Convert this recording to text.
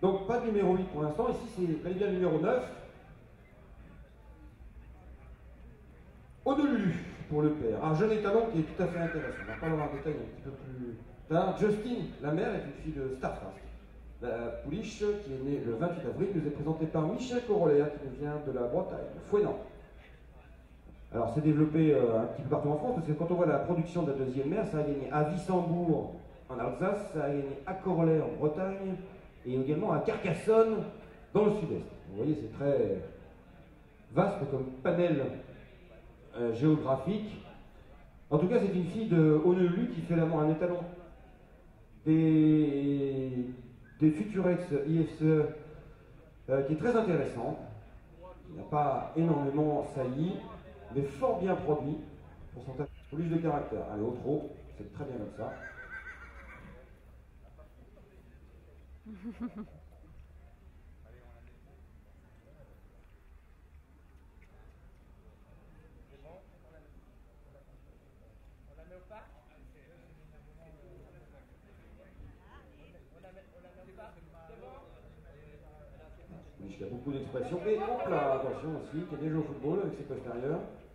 Donc pas de numéro 8 pour l'instant, ici c'est bien le numéro 9. Honolulu pour le père. Un jeune étalon qui est tout à fait intéressant. On va pas avoir un détail un petit peu plus tard. Justine, la mère, est une fille de Starfast. La pouliche, qui est née le 28 avril, nous est présentée par Michel Corollaire, qui nous vient de la Bretagne, Fouenant. Alors c'est développé un petit peu partout en France, parce que quand on voit la production de la deuxième mère, ça a gagné à Wissembourg en Alsace, ça a gagné à Corlay en Bretagne, et également à Carcassonne dans le sud-est. Vous voyez, c'est très vaste comme panel géographique. En tout cas, c'est une fille de Honolulu qui fait un étalon des Futurex IFCE qui est très intéressant. Il n'a pas énormément sailli, mais fort bien produit pour son police de caractère. Allez, au trot, c'est très bien comme ça. Il y a beaucoup d'expressions. Et hop là, attention aussi, qui a déjà joué au football avec ses postérieurs.